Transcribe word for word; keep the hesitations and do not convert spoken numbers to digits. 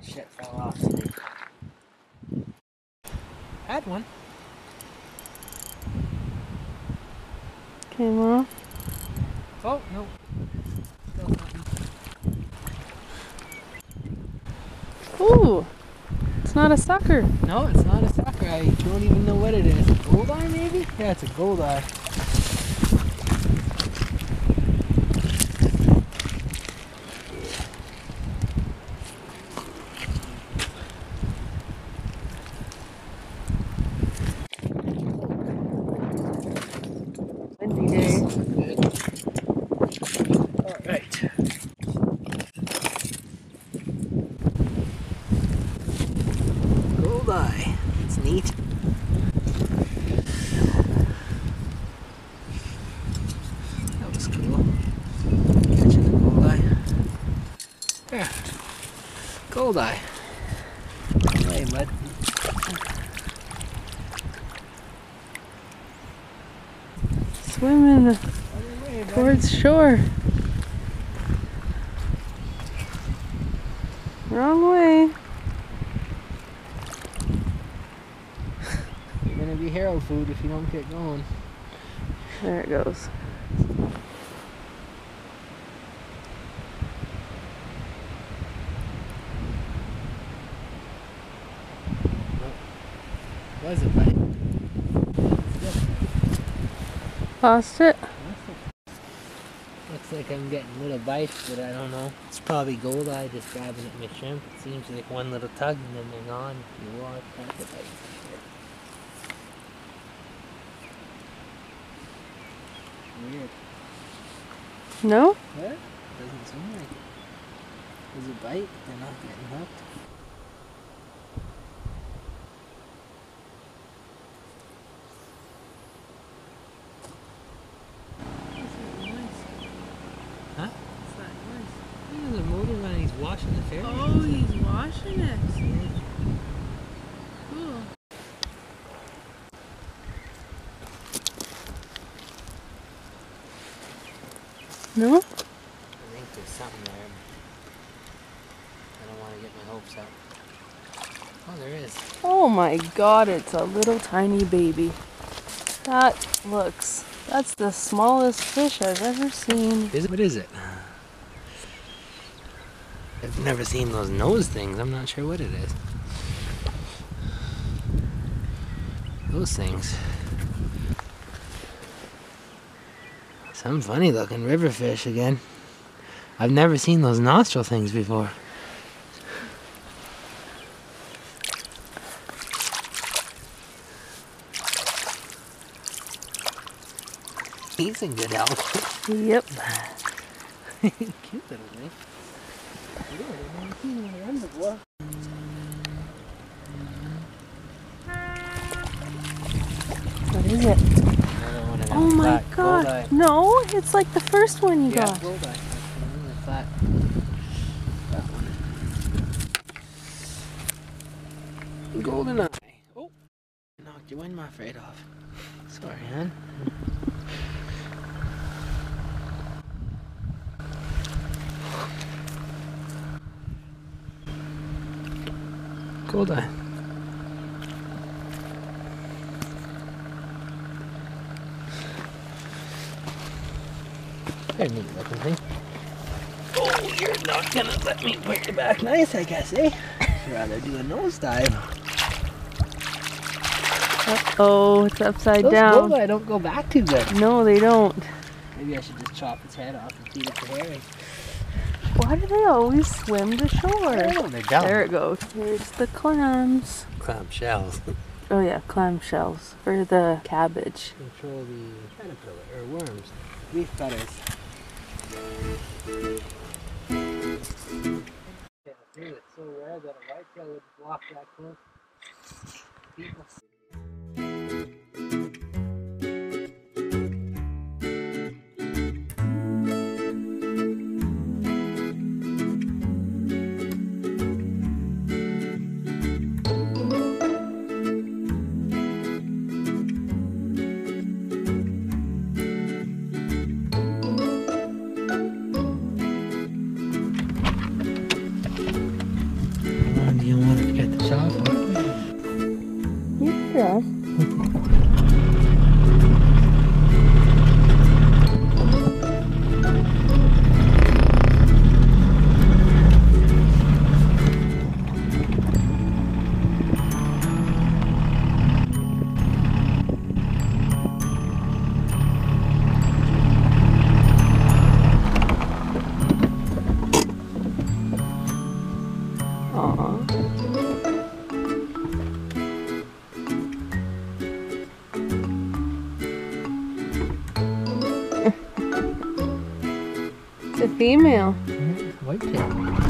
Shit fell off. Had one. Came off. Oh, no. Still nothing. Ooh, it's not a sucker. No, it's not a sucker. I don't even know what it is. A goldeye maybe? Yeah, it's a goldeye. Windy day. Alright. Goldeye. It's neat. That was cool. Catching the goldeye. There. Goldeye. Hey, bud. Swimming towards shore. Wrong way. You're gonna be Harold food if you don't get going. There it goes. Was it bite? Lost it. Looks like I'm getting little bites, but I don't know. It's probably goldeye just grabbing at my shrimp. It seems like one little tug and then they're gone. If you watch, that's a bite. Weird. No? What? Doesn't seem like it. Does it bite? They're not getting hooked. Huh? What's that noise? There's a motor running. He's washing the ferry. Oh, he's washing it. Cool. No? I think there's something there. I don't want to get my hopes up. Oh, there is. Oh my god, it's a little tiny baby. That looks, that's the smallest fish I've ever seen. Is it? What is it? I've never seen those nose things. I'm not sure what it is. Those things. Some funny looking river fish again. I've never seen those nostril things before. He's in good health. Yep. Cute little thing. I've never seen one run before. What is it? Another one of them Oh my flat god. goldeye. No, it's like the first one you Yeah, got. goldeye. Another flat. That one. Golden eye. Oh, knocked your wind muff right off. Sorry, hon. Goldeye. They're neat looking thing. Oh, you're not gonna let me put you back nice, I guess, eh? I'd rather do a nosedive. Oh, it's upside Those down. goldeye don't go back too good. No, they don't. Maybe I should just chop its head off and feed it to Harry. Why do they always swim to shore? I don't know, they're dumb. There it goes. There's the clams. Clam shells. Oh yeah, clam shells for the cabbage. Control the caterpillar, or worms. Leaf cutters. It's so rare that a whitetail would walk that close. People. a female. Yeah, whitetail.